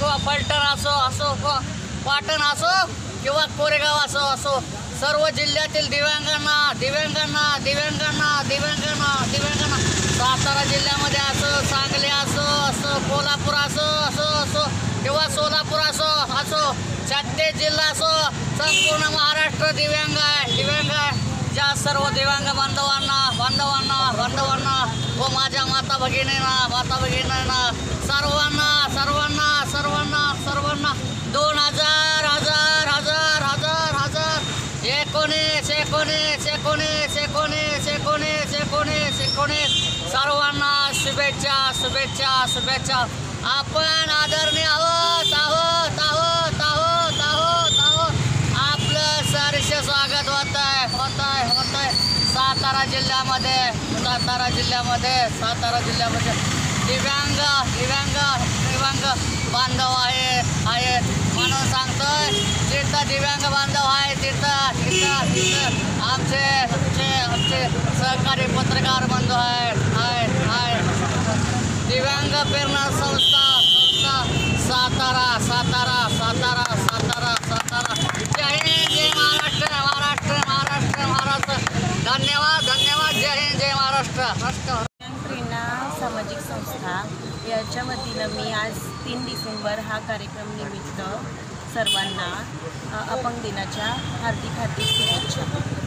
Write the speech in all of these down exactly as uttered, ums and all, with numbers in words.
किंवा फलटण असो असो किंवा पाटण असो किंवा कोरेगाव असो असो सर्व जिल्ह्यातील दिव्यांगांना दिव्यांगांना दिव्यांगांना दिव्यांगांना दिव्यांगांना सातारा जिल्ह्यामध्ये असो सांगली असो असो कोल्हापूर असो असो असो किंवा सोलापूर असो असो छत्तीस जिल्हा असो संपूर्ण महाराष्ट्र दिव्यांग आहे दिव्यांग आहे। ज्या सर्व दिव्यांग बांधवांना बांधवांना बांधवांना व माझ्या माता भगिनींना माता भगिनींना सर्वांना सर्वांना सर्वांना सर्वांना दोन हजार हजार हजार हजार हजार एकोणीस एकोणीस एकोणीस एकोणीस एकोणीस एकोणीस एकोणीस सर्वांना शुभेच्छा शुभेच्छा शुभेच्छा। आपण आदरणीय आहोत आहोत आहोत आहोत आहोत आहोत आपलं सहर्ष स्वागत होत आहे होत आहे होत आहे सातारा जिल्ह्यामध्ये सातारा जिल्ह्यामध्ये सातारा जिल्ह्यामध्ये दिव्यांग दिव्यांग दिव्यांग बांधव आहे आहेत म्हणून सांगतोय जिथं दिव्यांग बांधव आहे तिथं तिथं तिथं आमचे आमचे आमचे सहकारी पत्रकार बंधू आहेत आहेत आहेत दिव्यांग प्रेरणा संस्था संस्था सातारा सातारा सातारा सातारा सातारा जय हिंद जय महाराष्ट्र महाराष्ट्र महाराष्ट्र महाराष्ट्र धन्यवाद धन्यवाद जय हिंद जय महाराष्ट्र राष्ट्र। प्रेरणा सामाजिक संस्था याच्या वतीनं मी आज तीन डिसेंबर हा कार्यक्रम निमित्त सर्वांना अपंग दिनाच्या हार्दिक हार्दिक शुभेच्छा।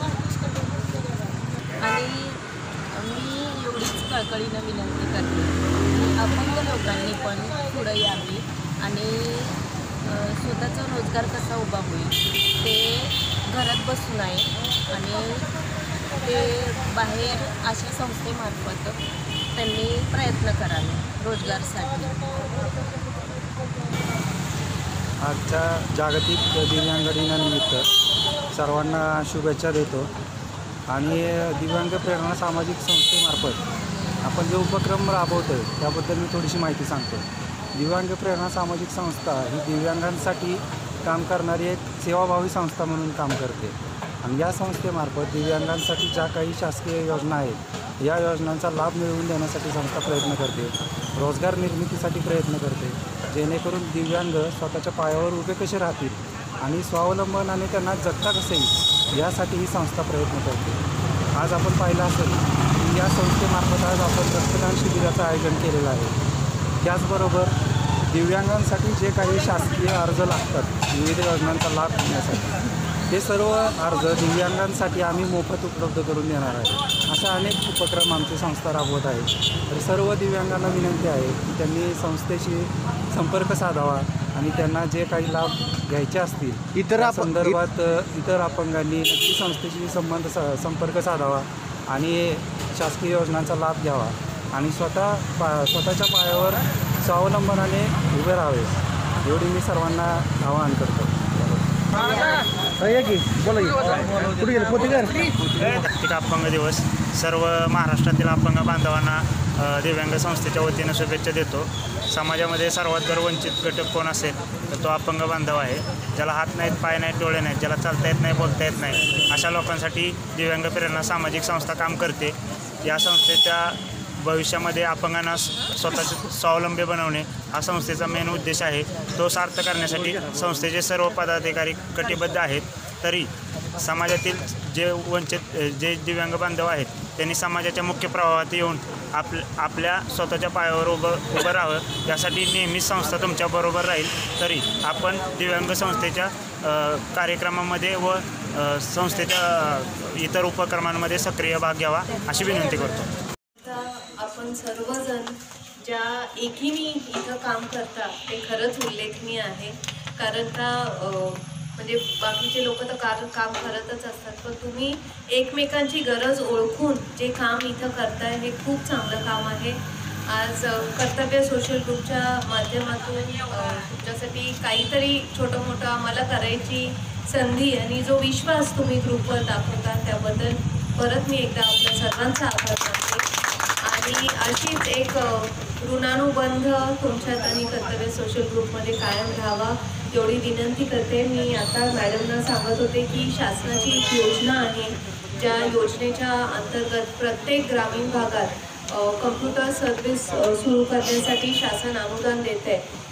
आणि मी एवढीच कळकळीनं विनंती करते की अपंग लोकांनी पण पुढं यावे आणि स्वतःचा रोजगार कसा उभा होईल ते घरात बसू नये आणि ते बाहेर अशा संस्थेमार्फत त्यांनी प्रयत्न करावे रोजगारसाठी। आजच्या जागतिक दिव्यांग दिनानिमित्त सर्वांना शुभेच्छा देतो आणि दिव्यांग प्रेरणा सामाजिक संस्थेमार्फत आपण जो उपक्रम राबवतो आहे त्याबद्दल मी थोडीशी माहिती सांगतो। दिव्यांग प्रेरणा सामाजिक संस्था ही दिव्यांगांसाठी काम करणारी एक सेवाभावी संस्था म्हणून काम करते आणि या संस्थेमार्फत दिव्यांगांसाठी ज्या काही शासकीय योजना आहेत या योजनांचा लाभ मिळवून देण्यासाठी संस्था प्रयत्न करते, रोजगार निर्मितीसाठी प्रयत्न करते जेणेकरून दिव्यांग स्वतःच्या पायावर उभे कसे राहतील आणि स्वावलंबन आणि त्यांना जगता कसं येईल यासाठी ही संस्था प्रयत्न करते। आज आपण पाहिलं असेल की या संस्थेमार्फत आज आपण रक्तदान शिबिराचं आयोजन केलेलं आहे। त्याचबरोबर दिव्यांगांसाठी जे काही शासकीय अर्ज लागतात विविध योजनांचा लाभ घेण्यासाठी ते सर्व अर्ज दिव्यांगांसाठी आम्ही मोफत उपलब्ध करून देणार आहे। अशा अनेक उपक्रम आमची संस्था राबवत आहे। तर सर्व दिव्यांगांना विनंती आहे की त्यांनी संस्थेशी संपर्क साधावा आणि त्यांना जे काही लाभ घ्यायचे असतील इतर संदर्भात इतर अपंगांनी नक्की संस्थेशी संबंध संपर्क साधावा आणि शासकीय योजनांचा लाभ घ्यावा आणि स्वतः पा स्वतःच्या पायावर स्वावलंबनाने उभे राहावे एवढी मी सर्वांना आवाहन करतो। जागतिक अपंग दिवस सर्व महाराष्ट्रातील अपंग बांधवांना दिव्यांग संस्थेच्या वतीनं शुभेच्छा देतो। समाजामध्ये सर्वात जर वंचित घटक कोण असेल तर तो अपंग बांधव आहे। ज्याला हात नाहीत पाय नाहीत डोळे नाहीत ज्याला चालता येत नाही बोलता येत नाही अशा लोकांसाठी दिव्यांग प्रेरणा सामाजिक संस्था काम करते। या संस्थेच्या भविष्यामध्ये अपंगांना स्वतःचे स्वावलंबी बनवणे हा संस्थेचा मेन उद्देश आहे। तो सार्थ करण्यासाठी संस्थेचे सर्व पदाधिकारी कटिबद्ध आहेत। तरी समाजातील जे वंचित जे दिव्यांग बांधव आहेत त्यांनी समाजाच्या मुख्य प्रवाहात येऊन आप आपल्या स्वतःच्या पायावर उभं उभं राहावं यासाठी नेहमीच संस्था तुमच्याबरोबर राहील। तरी आपण दिव्यांग संस्थेच्या कार्यक्रमामध्ये व संस्थेच्या इतर उपक्रमांमध्ये सक्रिय भाग घ्यावा अशी विनंती करतो। आपण सर्वजण ज्या एकीने इथं काम करता ते खरंच उल्लेखनीय आहे। कारण का म्हणजे बाकीचे लोक तर कार काम करतच असतात पण तुम्ही एकमेकांची गरज ओळखून जे काम इथं करताय हे खूप चांगलं काम आहे। आज कर्तव्य सोशल ग्रुपच्या माध्यमातून तुमच्यासाठी काहीतरी छोटं मोठं आम्हाला करायची संधी आणि जो विश्वास तुम्ही ग्रुपवर दाखवता त्याबद्दल परत मी एकदा आपल्या सर्वांचा आभार मानते आणि अशीच एक ऋणानुबंध तुमच्यात आणि कर्तव्य सोशल ग्रुपमध्ये कायम राहावा एवढी विनंती करते। मी आता मॅडमना सांगत होते की शासनाची एक योजना आहे ज्या योजनेच्या अंतर्गत प्रत्येक ग्रामीण भागात कम्प्युटर सर्व्हिस सुरू करण्यासाठी शासन अनुदान देते।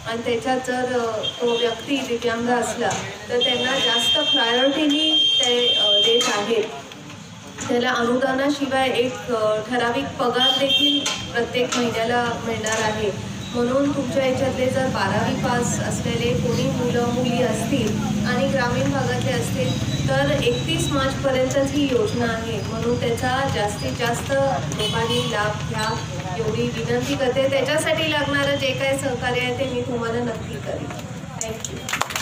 आणि त्याच्यात जर अ, तो व्यक्ती दिव्यांग असला तर त्यांना जास्त प्रायोरिटीनी ते अ, देत आहेत. त्याला अनुदानाशिवाय एक अ, ठराविक पगार देखील प्रत्येक महिन्याला मिळणार आहे. म्हणून तुमच्या याच्यातले जर बारावी पास असलेले कोणी मुलं मुली असतील आणि ग्रामीण भागातले असतील तर एकतीस मार्चपर्यंतच ही योजना आहे. म्हणून त्याचा जास्तीत जास्त लोकांनी लाभ घ्या एवढी विनंती करते. त्याच्यासाठी लागणारं जे काही सहकार्य आहे ते मी तुम्हाला नक्की करेन. थँक्यू.